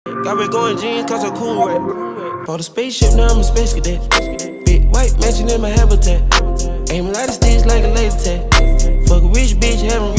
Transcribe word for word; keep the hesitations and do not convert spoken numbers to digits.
Got me going jeans cause I'm cool rap. Bought a spaceship, now I'm a space cadet. Big white mansion in my habitat. Aim a lot of sticks like a laser tag. Fuck a rich bitch, having